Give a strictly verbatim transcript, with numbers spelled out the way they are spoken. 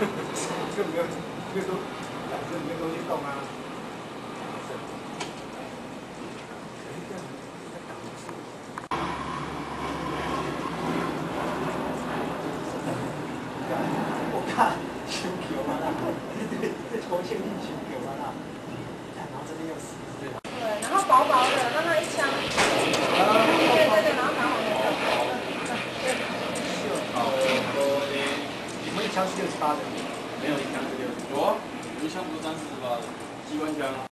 就没有没有反正没有东西动啊。我看球球嘛啦，对，这头线是球球嘛啦，然后这边又死。对， 然后薄薄的，让它一枪。对对对，然后拿好那个。对。 哦，你们一枪是六十八的， 没有一枪是六十，有啊，有一枪不是三四十八的机关枪。